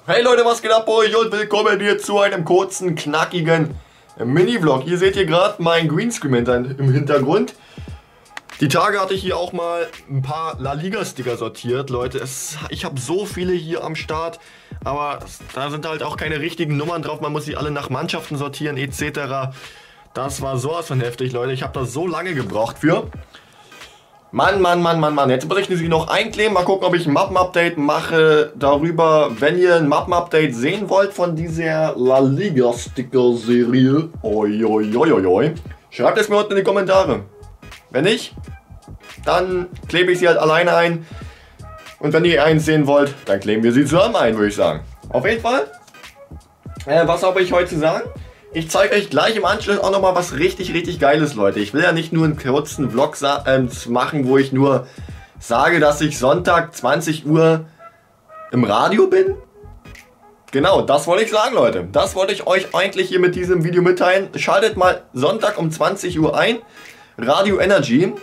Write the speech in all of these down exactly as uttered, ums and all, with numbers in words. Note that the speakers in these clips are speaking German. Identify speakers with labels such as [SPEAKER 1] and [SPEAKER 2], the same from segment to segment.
[SPEAKER 1] Hey Leute, was geht ab bei euch und willkommen hier zu einem kurzen, knackigen Mini-Vlog. Hier seht ihr gerade mein Greenscreen im Hintergrund. Die Tage hatte ich hier auch mal ein paar La Liga-Sticker sortiert, Leute. Es, ich habe so viele hier am Start, aber da sind halt auch keine richtigen Nummern drauf. Man muss sie alle nach Mannschaften sortieren et cetera. Das war sowas von heftig, Leute. Ich habe da so lange gebraucht für. Mann, Mann, Mann, Mann, Mann. Jetzt muss ich sie noch einkleben. Mal gucken, ob ich ein Mappen-Update mache darüber. Wenn ihr ein Mappen-Update sehen wollt von dieser La Liga-Sticker-Serie, oi, oi, oi, oi, oi, schreibt es mir unten in die Kommentare. Wenn nicht, dann klebe ich sie halt alleine ein. Und wenn ihr eins sehen wollt, dann kleben wir sie zusammen ein, würde ich sagen. Auf jeden Fall. Äh, was habe ich heute zu sagen? Ich zeige euch gleich im Anschluss auch nochmal was richtig, richtig Geiles, Leute. Ich will ja nicht nur einen kurzen Vlog äh, machen, wo ich nur sage, dass ich Sonntag zwanzig Uhr im Radio bin. Genau, das wollte ich sagen, Leute. Das wollte ich euch eigentlich hier mit diesem Video mitteilen. Schaltet mal Sonntag um zwanzig Uhr ein. Radio Energy.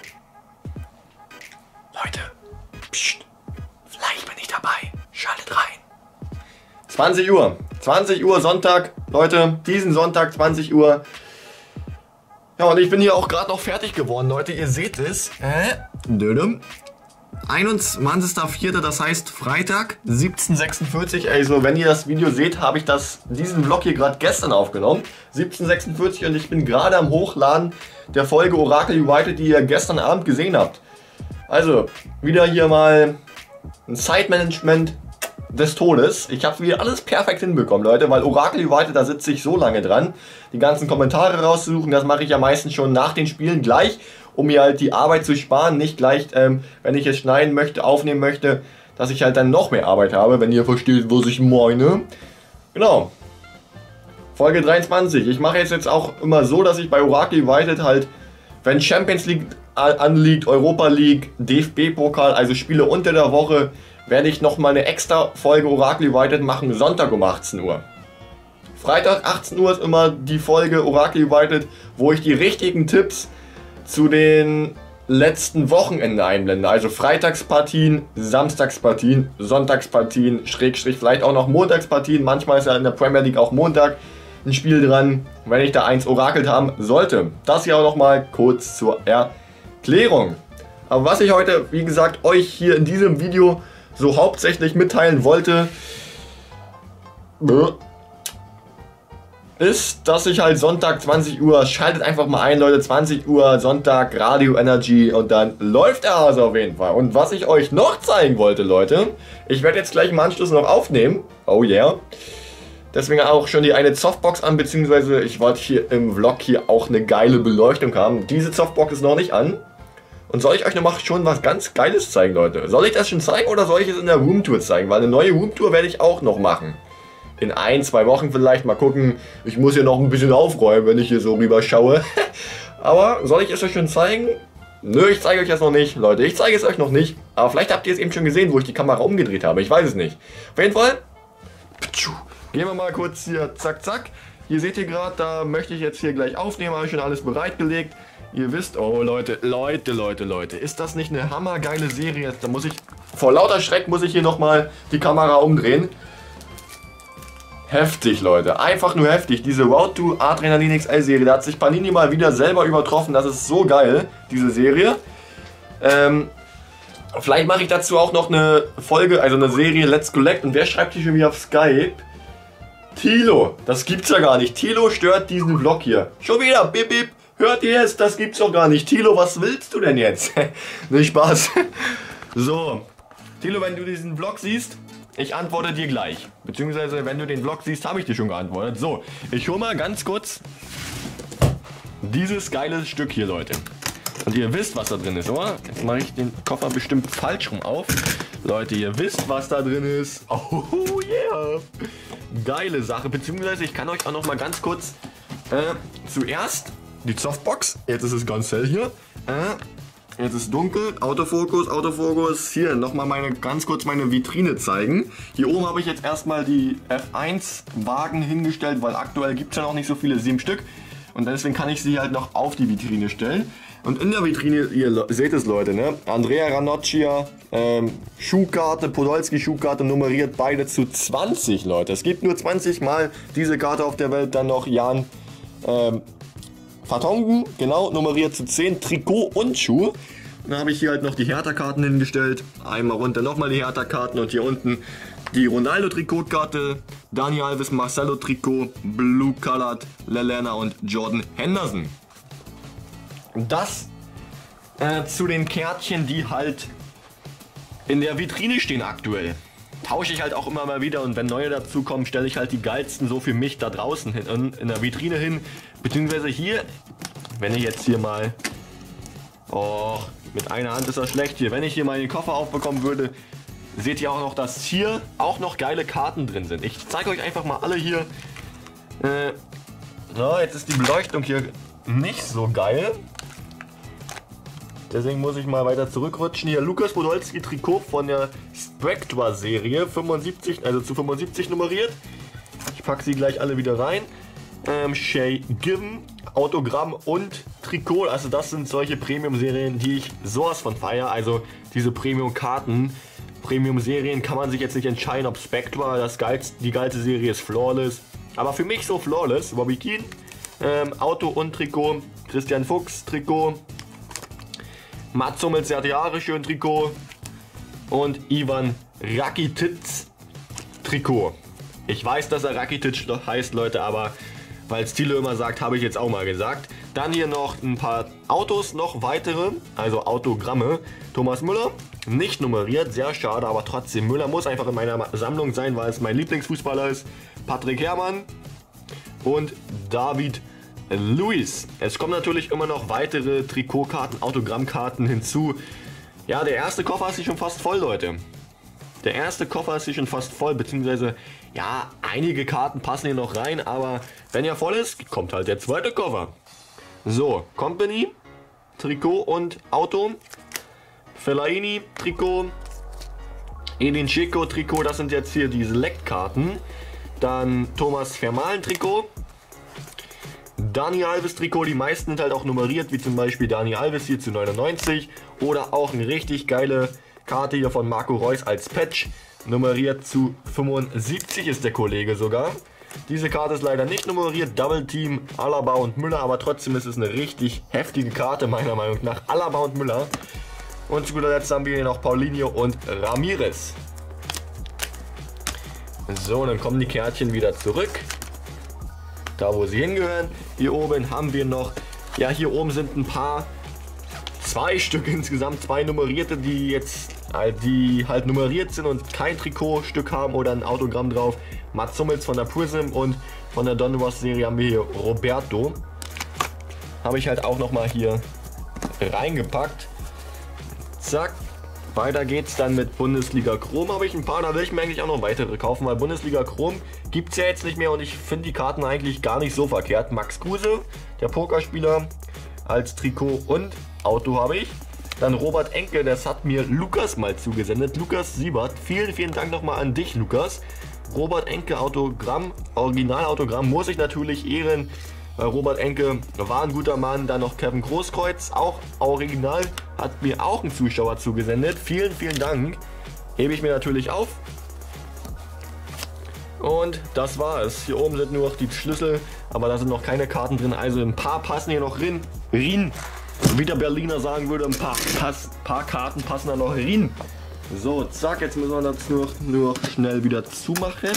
[SPEAKER 1] Leute, pst, vielleicht bin ich dabei. Schaltet rein. zwanzig Uhr. zwanzig Uhr Sonntag, Leute, diesen Sonntag zwanzig Uhr. Ja, und ich bin hier auch gerade noch fertig geworden, Leute, ihr seht es. Äh, einundzwanzigster vierter, das heißt Freitag, siebzehn Uhr sechsundvierzig. Also, wenn ihr das Video seht, habe ich das, diesen Vlog hier gerade gestern aufgenommen. siebzehn Uhr sechsundvierzig und ich bin gerade am Hochladen der Folge Oracle United, die ihr gestern Abend gesehen habt. Also, wieder hier mal ein Zeitmanagement des Todes. Ich habe wieder alles perfekt hinbekommen, Leute, weil Oracle United, da sitze ich so lange dran, die ganzen Kommentare rauszusuchen. Das mache ich ja meistens schon nach den Spielen gleich, um mir halt die Arbeit zu sparen. Nicht gleich, ähm, wenn ich es schneiden möchte, aufnehmen möchte, dass ich halt dann noch mehr Arbeit habe, wenn ihr versteht, was ich meine. Genau. Folge dreiundzwanzig. Ich mache jetzt, jetzt auch immer so, dass ich bei Oracle United halt, wenn Champions League anliegt, Europa League, D F B-Pokal, also Spiele unter der Woche, werde ich nochmal eine extra Folge Oracle United machen, Sonntag um achtzehn Uhr. Freitag achtzehn Uhr ist immer die Folge Oracle United, wo ich die richtigen Tipps zu den letzten Wochenenden einblende. Also Freitagspartien, Samstagspartien, Sonntagspartien, Schrägstrich vielleicht auch noch Montagspartien. Manchmal ist ja in der Premier League auch Montag ein Spiel dran, wenn ich da eins orakelt haben sollte. Das hier auch nochmal kurz zur Erklärung. Aber was ich heute, wie gesagt, euch hier in diesem Video so hauptsächlich mitteilen wollte, ist, dass ich halt Sonntag zwanzig Uhr, schaltet einfach mal ein, Leute, zwanzig Uhr Sonntag Radio Energy und dann läuft er also auf jeden Fall. Und was ich euch noch zeigen wollte, Leute, ich werde jetzt gleich im Anschluss noch aufnehmen, oh yeah, deswegen auch schon die eine Softbox an, beziehungsweise ich wollte hier im Vlog hier auch eine geile Beleuchtung haben. Diese Softbox ist noch nicht an. Und soll ich euch noch schon was ganz Geiles zeigen, Leute? Soll ich das schon zeigen oder soll ich es in der Roomtour zeigen? Weil eine neue Roomtour werde ich auch noch machen. In ein, zwei Wochen vielleicht. Mal gucken. Ich muss hier noch ein bisschen aufräumen, wenn ich hier so rüber schaue. Aber soll ich es euch schon zeigen? Nö, ich zeige euch das noch nicht. Leute, ich zeige es euch noch nicht. Aber vielleicht habt ihr es eben schon gesehen, wo ich die Kamera umgedreht habe. Ich weiß es nicht. Auf jeden Fall. Gehen wir mal kurz hier. Zack, zack. Hier seht ihr gerade, da möchte ich jetzt hier gleich aufnehmen. Habe ich schon alles bereitgelegt. Ihr wisst, oh Leute, Leute, Leute, Leute, ist das nicht eine hammergeile Serie? Jetzt, da muss ich, vor lauter Schreck muss ich hier nochmal die Kamera umdrehen. Heftig, Leute, einfach nur heftig. Diese Road to Adrenalin X L Serie, da hat sich Panini mal wieder selber übertroffen. Das ist so geil, diese Serie. Ähm, vielleicht mache ich dazu auch noch eine Folge, also eine Serie Let's Collect. Und wer schreibt hier schon wieder auf Skype? Tilo, das gibt's ja gar nicht. Tilo stört diesen Vlog hier. Schon wieder, bip, bip. Hört ihr jetzt? Das gibt's doch gar nicht. Tilo, was willst du denn jetzt? Nicht Spaß. So. Tilo, wenn du diesen Vlog siehst, ich antworte dir gleich. Beziehungsweise, wenn du den Vlog siehst, habe ich dir schon geantwortet. So, ich hole mal ganz kurz dieses geile Stück hier, Leute. Und ihr wisst, was da drin ist, oder? Jetzt mache ich den Koffer bestimmt falsch rum auf. Leute, ihr wisst, was da drin ist. Oh yeah. Geile Sache. Beziehungsweise, ich kann euch auch noch mal ganz kurz äh, zuerst die Softbox, jetzt ist es ganz hell hier, äh, jetzt ist es dunkel, Autofokus, Autofokus, hier nochmal meine, ganz kurz meine Vitrine zeigen. Hier oben habe ich jetzt erstmal die F eins Wagen hingestellt, weil aktuell gibt es ja noch nicht so viele, sieben Stück und deswegen kann ich sie halt noch auf die Vitrine stellen. Und in der Vitrine, ihr seht es Leute, ne? Andrea Ranocchia, ähm, Schuhkarte, Podolski Schuhkarte, nummeriert beide zu zwanzig Leute. Es gibt nur zwanzig Mal diese Karte auf der Welt. Dann noch Jan ähm, Vertonghen, genau, nummeriert zu zehn, Trikot und Schuh. Dann habe ich hier halt noch die Hertha-Karten hingestellt. Einmal runter nochmal die Hertha-Karten und hier unten die Ronaldo-Trikotkarte, Dani Alves, Marcelo-Trikot, Blue Colored, Lallana und Jordan Henderson. Das äh, zu den Kärtchen, die halt in der Vitrine stehen aktuell. Tausche ich halt auch immer mal wieder und wenn neue dazu kommen, stelle ich halt die geilsten so für mich da draußen hin, in, in der Vitrine hin. Beziehungsweise hier, wenn ich jetzt hier mal, oh, mit einer Hand ist das schlecht hier, wenn ich hier mal den Koffer aufbekommen würde, seht ihr auch noch, dass hier auch noch geile Karten drin sind. Ich zeige euch einfach mal alle hier. Äh, so, jetzt ist die Beleuchtung hier nicht so geil. Deswegen muss ich mal weiter zurückrutschen. Hier Lukas Podolski Trikot von der Spectra Serie, fünfundsiebzig, also zu fünfundsiebzig nummeriert. Ich packe sie gleich alle wieder rein. Ähm, Shay Given, Autogramm und Trikot. Also das sind solche Premium-Serien, die ich sowas von feiere. Also diese Premium-Karten, Premium-Serien kann man sich jetzt nicht entscheiden, ob Spectra, das geilste, die geilste Serie ist Flawless. Aber für mich so Flawless, Bobby Keane, ähm, Auto und Trikot, Christian Fuchs Trikot, Mats Hummels, der hat Jahre schön Trikot und Ivan Rakitic Trikot. Ich weiß, dass er Rakitic heißt, Leute, aber weil Stile immer sagt, habe ich jetzt auch mal gesagt. Dann hier noch ein paar Autos, noch weitere, also Autogramme. Thomas Müller, nicht nummeriert, sehr schade, aber trotzdem, Müller muss einfach in meiner Sammlung sein, weil es mein Lieblingsfußballer ist. Patrick Herrmann und David Luiz. Es kommen natürlich immer noch weitere Trikotkarten, Autogrammkarten hinzu. Ja, der erste Koffer ist hier schon fast voll, Leute. Der erste Koffer ist hier schon fast voll, beziehungsweise, ja, einige Karten passen hier noch rein, aber wenn er voll ist, kommt halt der zweite Koffer. So, Company, Trikot und Auto. Fellaini, Trikot. Edin Dzeko, Trikot, das sind jetzt hier die Select-Karten. Dann Thomas Vermaelen, Trikot. Dani Alves Trikot, die meisten sind halt auch nummeriert, wie zum Beispiel Dani Alves hier zu neunundneunzig. Oder auch eine richtig geile Karte hier von Marco Reus als Patch. Nummeriert zu fünfundsiebzig ist der Kollege sogar. Diese Karte ist leider nicht nummeriert, Double Team, Alaba und Müller, aber trotzdem ist es eine richtig heftige Karte meiner Meinung nach. Alaba und Müller. Und zu guter Letzt haben wir hier noch Paulinho und Ramirez. So, dann kommen die Kärtchen wieder zurück. Da wo sie hingehören. Hier oben haben wir noch, ja hier oben sind ein paar, zwei Stück insgesamt, zwei nummerierte, die jetzt, die halt nummeriert sind und kein Trikotstück haben oder ein Autogramm drauf. Mats Hummels von der Prism und von der Don Was Serie haben wir hier Roberto. Habe ich halt auch nochmal hier reingepackt. Zack. Weiter geht's dann mit Bundesliga Chrom. Habe ich ein paar, da will ich mir eigentlich auch noch weitere kaufen, weil Bundesliga Chrom gibt es ja jetzt nicht mehr und ich finde die Karten eigentlich gar nicht so verkehrt. Max Kruse, der Pokerspieler, als Trikot und Auto habe ich. Dann Robert Enke, das hat mir Lukas mal zugesendet. Lukas Siebert, vielen, vielen Dank nochmal an dich, Lukas. Robert Enke Autogramm, Originalautogramm muss ich natürlich ehren. Weil Robert Enke war ein guter Mann. Dann noch Kevin Großkreuz, auch original, hat mir auch ein Zuschauer zugesendet. Vielen, vielen Dank. Hebe ich mir natürlich auf. Und das war es. Hier oben sind nur noch die Schlüssel, aber da sind noch keine Karten drin. Also ein paar passen hier noch rein. Rein. Wie der Berliner sagen würde, ein paar, Pass, paar Karten passen da noch rein. So, zack, jetzt müssen wir das nur, nur schnell wieder zumachen.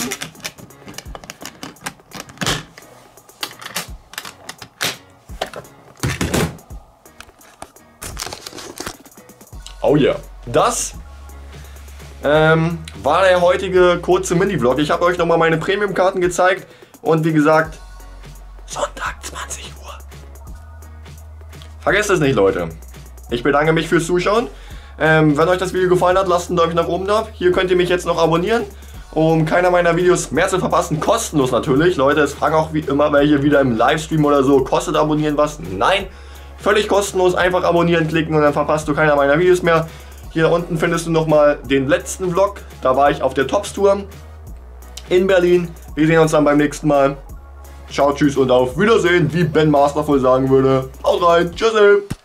[SPEAKER 1] Oh ja, yeah. Das ähm, war der heutige kurze Mini-Vlog. Ich habe euch nochmal meine Premium-Karten gezeigt und wie gesagt, Sonntag zwanzig Uhr. Vergesst es nicht, Leute. Ich bedanke mich fürs Zuschauen. Ähm, wenn euch das Video gefallen hat, lasst einen Daumen nach oben da. Hier könnt ihr mich jetzt noch abonnieren, um keiner meiner Videos mehr zu verpassen. Kostenlos natürlich. Leute, es fragen auch wie immer welche wieder im Livestream oder so. Kostet abonnieren was? Nein. Völlig kostenlos, einfach abonnieren klicken und dann verpasst du keiner meiner Videos mehr. Hier unten findest du nochmal den letzten Vlog. Da war ich auf der Tops-Tour in Berlin. Wir sehen uns dann beim nächsten Mal. Ciao, tschüss und auf Wiedersehen, wie Ben Masterful sagen würde. Haut rein, tschüss.